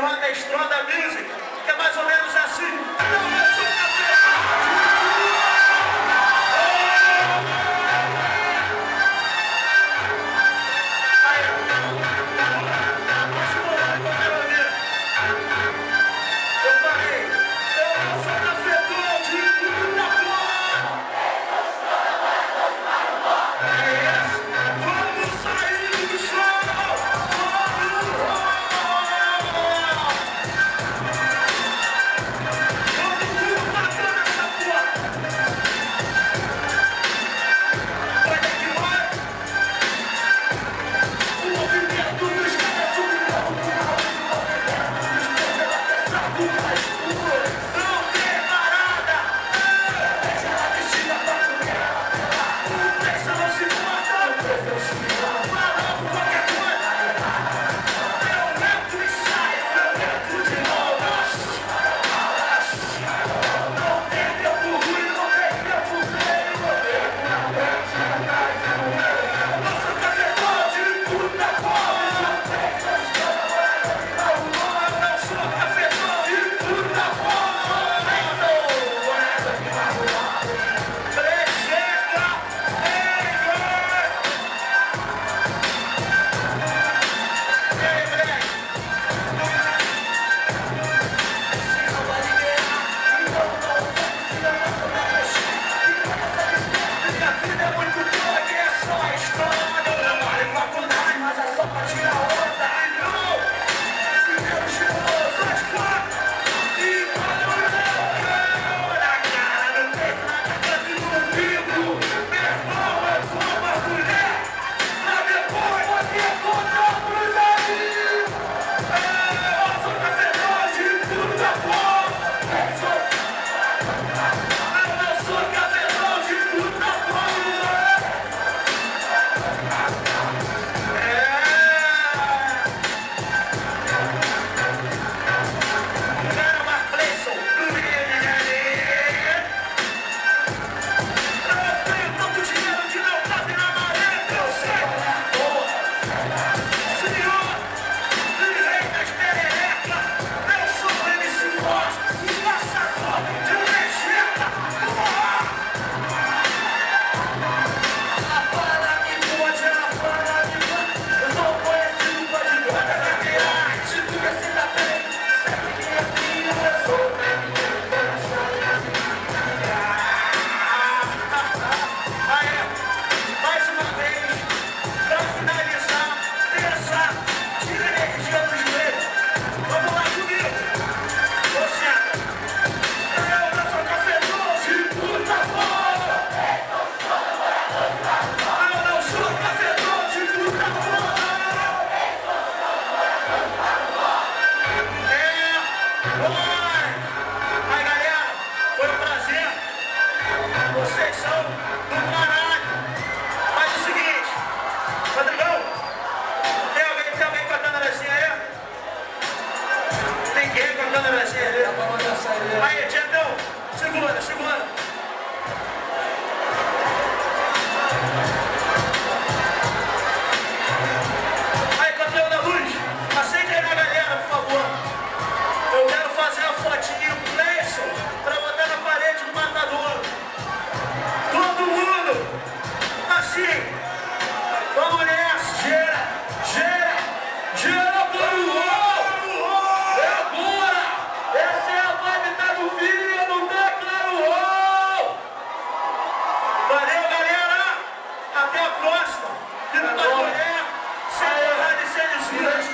roda Stronda Music, que é mais ou menos assim. Não, eu sou vocês são do caralho. Faz o seguinte, Rodrigão, tem alguém com a câmera assim aí? Ninguém com a câmera assim aí? Aí, Tiagão, segura. Aí, campeão da luz, aceita aí na galera, por favor. Eu quero fazer a fotinha Cleison pra botar na parede do matador. Todo mundo, assim, vamos nessa, gera para o gol, é agora, essa é a vibe, tá no vídeo, não tá claro, gol. Valeu, galera, até a próxima, que não tá mulher, sem errar e sem desvio.